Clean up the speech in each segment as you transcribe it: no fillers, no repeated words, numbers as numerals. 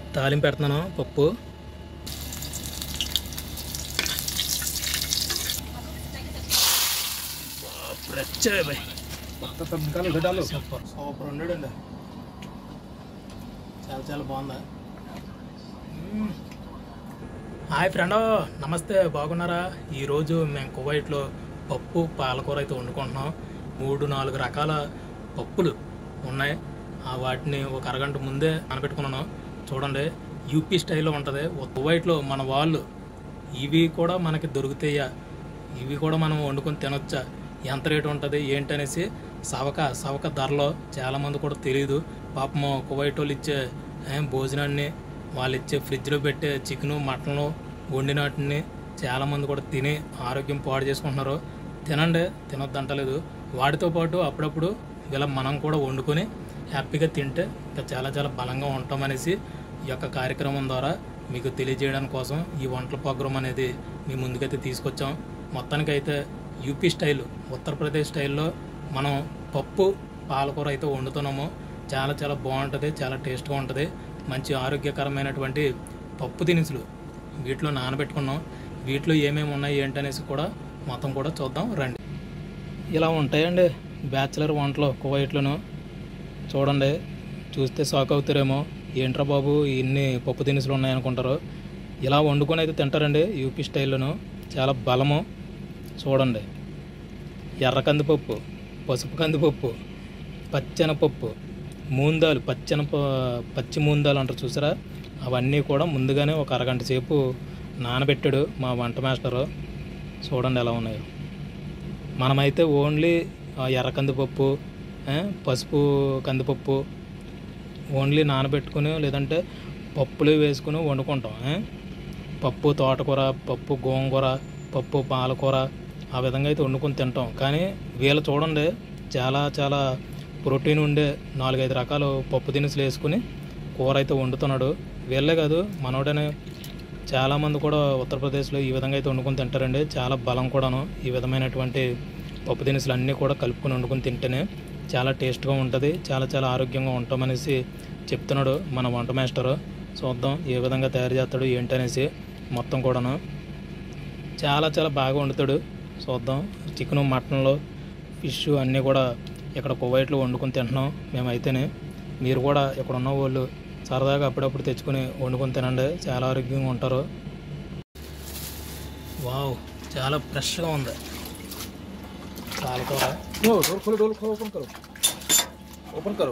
తాలింపు పెడుతున్నాను పప్పు. సూపర్ సూపర్ వండాడండి. చాలా చాలా బాగుందా. హాయ్ ఫ్రెండ్, నమస్తే, బాగున్నారా? ఈరోజు మేము కువైట్లో పప్పు పాలకూర అయితే వండుకుంటున్నాం. 3-4 రకాల పప్పులు ఉన్నాయి. వాటిని ఒక అరగంట ముందే నానబెట్టుకున్నాను. చూడండి, యూపీ స్టైల్లో ఉంటుంది. కువైట్లో మన వాళ్ళు ఇవి కూడా మనకి దొరుకుతాయా, ఇవి కూడా మనం వండుకొని తినొచ్చా, ఎంత రేటు ఉంటుంది ఏంటనేసి సవక ధరలో చాలామంది కూడా తెలియదు. పాపం కువైట్ వాళ్ళు ఇచ్చే భోజనాన్ని, వాళ్ళు ఇచ్చే ఫ్రిడ్జ్లో పెట్టే చికెను మటన్లు వండిన వాటిని చాలామంది కూడా తిని ఆరోగ్యం పాడు చేసుకుంటున్నారు. తినండి, తినొద్దంటలేదు. వాటితో పాటు అప్పుడప్పుడు ఇలా మనం కూడా వండుకొని హ్యాపీగా తింటే ఇంకా చాలా చాలా బలంగా ఉంటామనేసి ఈ యొక్క కార్యక్రమం ద్వారా మీకు తెలియజేయడానికి కోసం ఈ వంటల ప్రోగ్రాం అనేది మీ ముందుకైతే తీసుకొచ్చాం. మొత్తానికైతే యూపీ స్టైల్, ఉత్తరప్రదేశ్ స్టైల్లో మనం పప్పు పాలకూర అయితే వండుతున్నాము. చాలా చాలా బాగుంటుంది, చాలా టేస్ట్గా ఉంటుంది. మంచి ఆరోగ్యకరమైనటువంటి పప్పు దినుసులు వీటిలో నానబెట్టుకున్నాం. వీటిలో ఏమేమి ఉన్నాయి ఏంటనేసి కూడా మొత్తం కూడా చూద్దాం రండి. ఇలా ఉంటాయండి బ్యాచిలర్ వంటలు కువైట్లోను. చూడండి, చూస్తే షాక్ అవుతారేమో, ఏంట్రా బాబు ఇన్ని పప్పు దినుసులు ఉన్నాయనుకుంటారు. ఇలా వండుకొని అయితే తింటారండి యూపీ స్టైల్లోను. చాలా బలము. చూడండి, ఎర్ర కందిపప్పు, పసుపు కందిపప్పు, పచ్చెనపప్పు, మూందాలు, పచ్చి మూందాలు అంటారు చూసారా, అవన్నీ కూడా ముందుగానే ఒక అరగంట సేపు నానబెట్టాడు మా వంట మాస్టరు. చూడండి ఎలా ఉన్నాయో. మనమైతే ఓన్లీ ఎర్ర కందిపప్పు, పసుపు కందిపప్పు ఓన్లీ నానబెట్టుకుని లేదంటే పప్పులు వేసుకుని వండుకుంటాం. పప్పు తోటకూర, పప్పు గోంగూర, పప్పు పాలకూర ఆ విధంగా అయితే వండుకొని తింటాం. కానీ వీళ్ళు చూడండి, చాలా చాలా ప్రోటీన్ ఉండే 4-5 రకాలు పప్పు దినుసులు వేసుకుని కూర అయితే వండుతున్నాడు. వీళ్ళే కాదు, మనోడనే చాలామంది కూడా ఉత్తరప్రదేశ్లో ఈ విధంగా అయితే వండుకొని తింటారండి. చాలా బలం కూడాను. ఈ విధమైనటువంటి పప్పు దినుసులు అన్నీ కూడా కలుపుకొని వండుకొని తింటేనే చాలా టేస్ట్గా ఉంటుంది, చాలా చాలా ఆరోగ్యంగా ఉంటామనేసి చెప్తున్నాడు మన వంట మాస్టరు. చూద్దాం ఏ విధంగా తయారు చేస్తాడు ఏంటనేసి. మొత్తం కూడాను చాలా చాలా బాగా వండుతాడు. చూద్దాం. చికెను, మటన్లు, ఫిష్ అన్నీ కూడా ఇక్కడ కువైట్లో వండుకొని తింటున్నాం మేమైతేనే. మీరు కూడా ఇక్కడ ఉన్న వాళ్ళు సరదాగా అప్పుడప్పుడు తెచ్చుకొని వండుకొని తినండి, చాలా ఆరోగ్యంగా ఉంటారు. వావ్, చాలా ఫ్రెష్గా ఉంది పాలకూర. ओपन करो,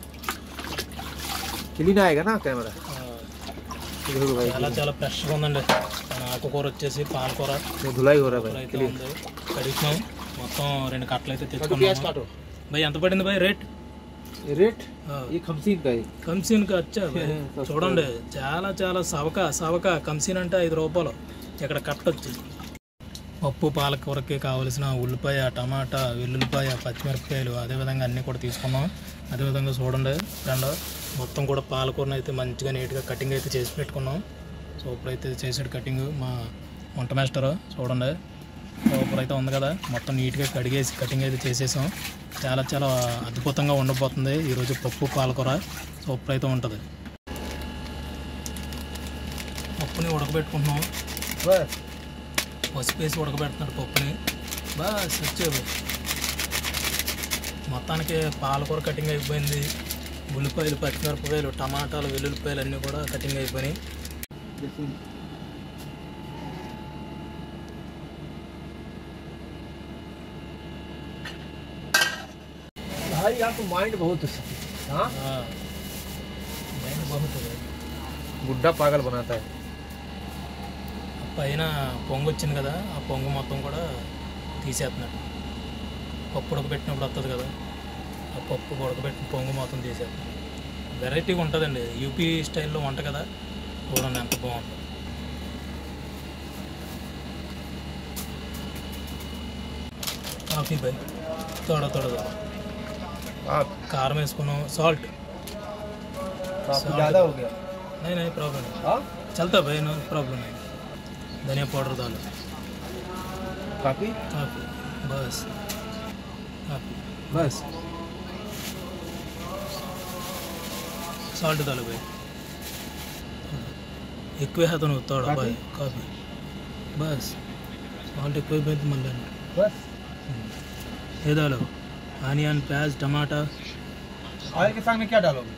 क्लीन आएगा ना कैमरा. చాలా చాలా ఫ్రెష్గా ఉందండి. ఆకుకూర వచ్చేసి పాలకూర. धुलाई हो रहा है అయితే ఉంది, కడిగినాం. మొత్తం 2 కట్టలు అయితే తెచ్చుకున్నాం. భయ్ ఎంత పడింది భయ్ రేట్? रेट ये खमसीन का है. కంసీన్ కా వచ్చా చూడండి. చాలా చాలా సవక కంసీన్ అంటే 5 రూపాయలు. ఇక్కడ కట్ట వచ్చి పప్పు పాలకూరకి కావలసిన ఉల్లిపాయ, టమాటా, వెల్లుల్లిపాయ, పచ్చిమిరపకాయలు అదేవిధంగా అన్నీ కూడా తీసుకున్నాం. అదేవిధంగా చూడండి ఫ్రెండ్, మొత్తం కూడా పాలకూరను అయితే మంచిగా నీట్గా కటింగ్ అయితే చేసి పెట్టుకున్నాం. సూపర్ అయితే చేసాడు కటింగ్ మా వంట మాస్టర్. చూడండి, సూపర్ అయితే ఉంది కదా. మొత్తం నీట్గా కడిగేసి కటింగ్ అయితే చేసేసాం. చాలా చాలా అద్భుతంగా ఉండబోతుంది ఈరోజు పప్పు పాలకూర. సూపర్ అయితే ఉంటుంది. పప్పుని ఉడకబెట్టుకుంటున్నాం. పసుపు వేసి ఉడకబెడుతున్నాడు పప్పుని. బస్ వచ్చేవి. మొత్తానికి పాలకూర కటింగ్ అయిపోయింది. ఉల్లిపాయలు, పచ్చిమిరపకాయలు, టమాటాలు, వెల్లుల్లిపాయలు అన్నీ కూడా కటింగ్ అయిపోయినాయి. भाई आपको माइंड बहुत మైండ్ బాగుంటుంది. बुड्ढा पागल बनाता है. పైన పొంగు వచ్చింది కదా, ఆ పొంగు మొత్తం కూడా తీసేస్తున్నాడు. పప్పు ఉడకబెట్టినప్పుడు వస్తుంది కదా, ఆ పప్పు ఉడకబెట్టిన పొంగు మొత్తం తీసేస్తున్నాడు. వెరైటీగా ఉంటుందండి యూపీ స్టైల్లో వంట కదా. చూడండి ఎంత బాగుంటుంది. కాఫీ బై తోడ కారం వేసుకున్నాం. సాల్ట్ ज़्यादा हो गया. नहीं प्रॉब्लम है, चलता भाई, नो प्रॉब्लम नहीं. धनिया पाउडर डालो. काफी बस सॉल्ट डालो भाई. ఎక్కువ అతను అవుతాడు అబ్బాయి కాఫీ బస్ సాల్ట్ ఎక్కువైపోయింది మళ్ళీ बस ये डालो आनियन प्याज टमाटर ऑयल के साथ में क्या डालोगे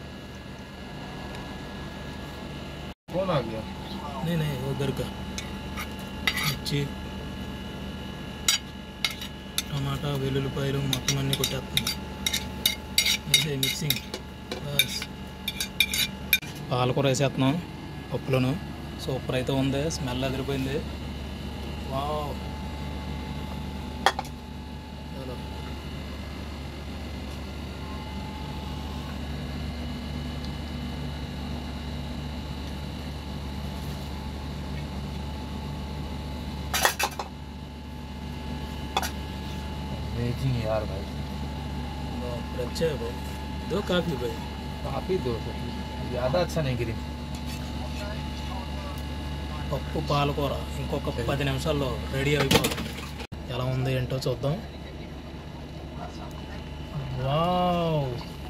कौन आ गया नहीं नहीं वो घर का మిర్చి టమాటా వెల్లుల్లిపాయలు మొత్తం అన్నీ కొట్టేస్తుంది అదే మిక్సింగ్ బస్ పాలకూర వేసేస్తున్నాం పప్పులను సూపర్ అయితే ఉంది స్మెల్ అదిరిపోయింది వావ్ చలో अमेजिंग यार भाई बाप रे, अच्छा है भाई दो काफ़ी भाई काफी दो ज्यादा अच्छा नहीं गिरी పప్పు పాలకూర ఇంకొక 10 నిమిషాల్లో రెడీ అయిపోతుంది ఎలా ఉంది ఏంటో చూద్దాం వావ్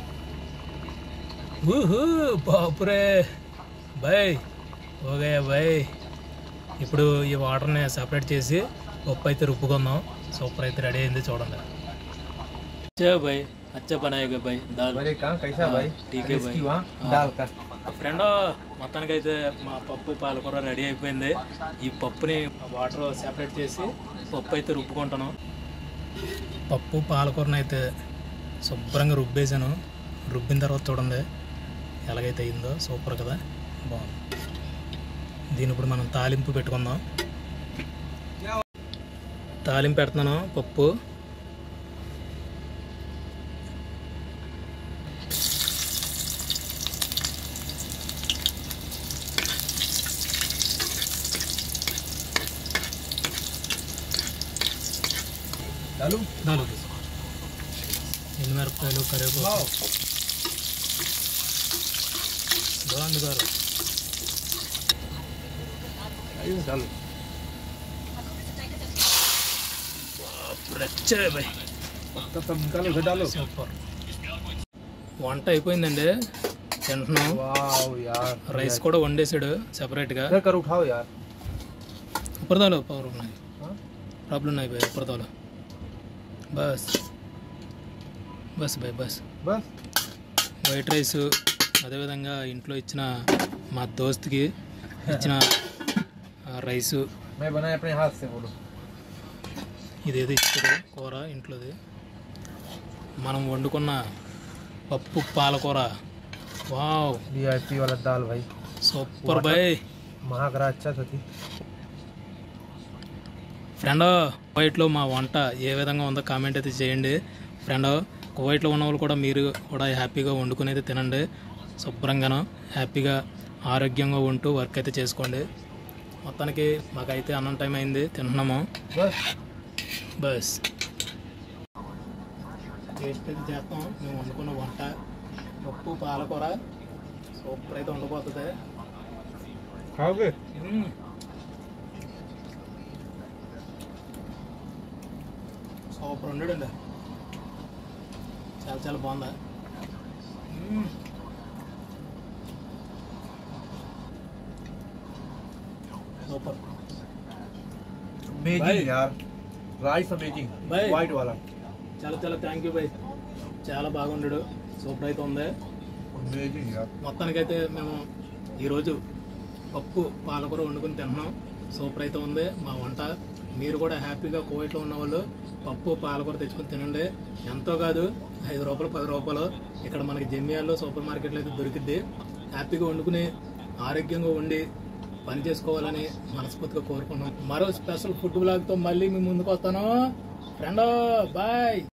ఊహూ బాపురే బాయ్ ఓకే బాయ్ ఇప్పుడు ఈ వాటర్ని సెపరేట్ చేసి పప్పు అయితే రుబ్బుకుందాం సూపర్ అయితే రెడీ అయింది చూడండి अच्छा भाई अच्छा बनाएगा भाई दाल मेरे कहाँ कैसा भाई ठीक है भाई इसकी वहाँ दाल का ఫ్రెండ్ మొత్తానికి అయితే మా పప్పు పాలకూర రెడీ అయిపోయింది ఈ పప్పుని వాటర్ సెపరేట్ చేసి పప్పు అయితే రుబ్బుకుంటాను పప్పు పాలకూరని అయితే శుభ్రంగా రుబ్బేసాను రుబ్బిన తర్వాత చూడండి ఎలాగైతే అయిందో సూపర్ కదా బాగుంది దీని ఇప్పుడు మనం తాలింపు పెట్టుకుందాం తాలింపు పెడుతున్నాను పప్పు डालू నాలుగు ఎండుమిరపకాయలు కరివేపాకు బాగుంది గారు डालू రచ్చే భయ్ तब सब निकालो इधर डालो సూపర్ వంట అయిపోయిందండి తింటున్నాం वाओ यार రైస్ కూడా వండేసాడు సెపరేట్గా इधर कर उठाओ यार ఉపరదాలు పవర్ ఉన్నాయి हाँ? ప్రాబ్లం ఉన్నాయి భయ్ ఉపరదాలు బస్ బస్ భయ్ బస్ बस వైట్ రైస్ అదేవిధంగా ఇంట్లో ఇచ్చిన మా దోస్తుకి ఇచ్చిన రైసు मैं बनाए अपने हाथ से बोलो ఇదేదో ఇచ్చారు కూర ఇంట్లోది మనం వండుకున్న పప్పు పాలకూర వావ్ वीआईपी वाला दाल भाई సూపర్ బాయ్ महागरा अच्छा था थी ఫ్రెండ్ కువైట్లో మా వంట ఏ విధంగా ఉందో కామెంట్ అయితే చేయండి ఫ్రెండ్ కువైట్లో ఉన్న వాళ్ళు కూడా మీరు కూడా హ్యాపీగా వండుకునేది తినండి శుభ్రంగాను హ్యాపీగా ఆరోగ్యంగా ఉంటూ వర్క్ అయితే చేసుకోండి మొత్తానికి మాకైతే అన్నం టైం అయింది తింటున్నాము बस బస్ టేస్ట్ అయితే చేస్తాం మేము వండుకున్న వంట పప్పు పాలకూర సూపర్ అయితే వండుకోతుంది खाओगे సూపర్ వండాడండి చాలా చాలా బాగుందా సూపర్ अमेजिंग भाई। यार राइस अमेजिंग भाई। वाइट वाला చాలా చాలా థ్యాంక్ యూ బాయ్ చాలా బాగుండాడు సూపర్ అయితే ఉంది अमेजिंग यार మొత్తానికైతే మేము ఈరోజు పప్పు పాలకూర వండుకొని తింటున్నాం సూపర్ అయితే ఉంది మా వంట మీరు కూడా హ్యాపీగా కువైట్లో ఉన్న వాళ్ళు పప్పు పాలకూర తెచ్చుకొని తినండి ఎంతో కాదు 5 రూపాయలు 10 రూపాయలు ఇక్కడ మనకి జమియాల్లో సూపర్ మార్కెట్లో అయితే దొరికిద్ది హ్యాపీగా వండుకుని ఆరోగ్యంగా ఉండి పని చేసుకోవాలని మనస్ఫూర్తిగా కోరుకుంటున్నాం మరో స్పెషల్ ఫుడ్ బ్లాగ్తో మళ్ళీ మీ ముందుకు వస్తాను ఫ్రెండ్ బాయ్